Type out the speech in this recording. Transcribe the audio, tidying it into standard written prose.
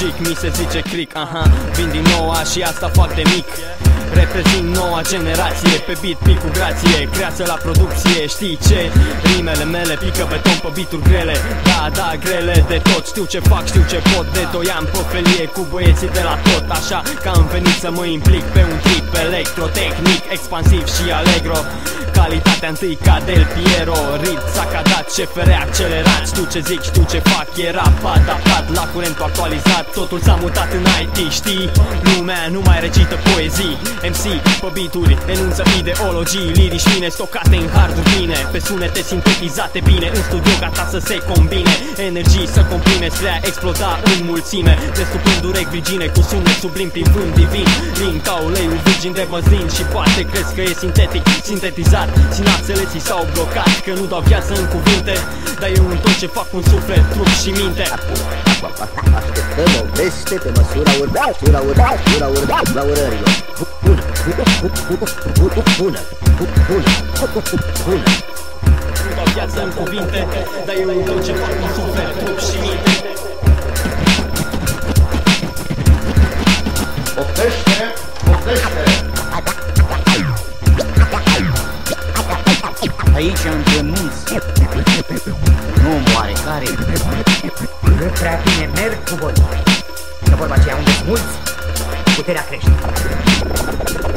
logic, mi se zice click, aha. Vin din noua și asta fac de mic. Reprezint noua generație, pe beat pic cu grație, creață la producție, știi ce? Rimele mele pică beton pe beat-uri grele. Da, da, grele de tot, știu ce fac, știu ce pot. De 2 ani pe felie cu băieții de la tot. Așa că am venit să mă implic pe un trip electrotehnic, expansiv și allegro. Calitatea întâi ca Del Piero, rit sacadat, CFR accelerat. Știu ce zic, știu ce fac, era adaptat la curentul actualizat. Totul s-a mutat în IT, știi? Lumea nu mai recită poezii. MC pe beat-uri enunță ideologii, lirici fine stocate în harduri bine, pe sunete sintetizate bine, în studio gata să se combine. Energii să comprime spre a exploda în mulțime, descupând urechi virgine cu sunet sublim prin vânt divin. Lin ca uleiul virgin de măslin și poate crezi că e sintetic, sintetizat. Sinapsele ți s-au blocat, că nu dau viață în cuvinte, dar eu în tot ce fac un suflet, trup și minte. Așteptăm o veste pe măsura urărilor. Bună. Nu dau viață în cuvinte, dar eu în tot ce fac un suflet, trup și minte. Poftește! Aici, între munți, nu moare care. Nu prea bine merg cu voi. Că vorba aceea unde-s mulți, puterea crește.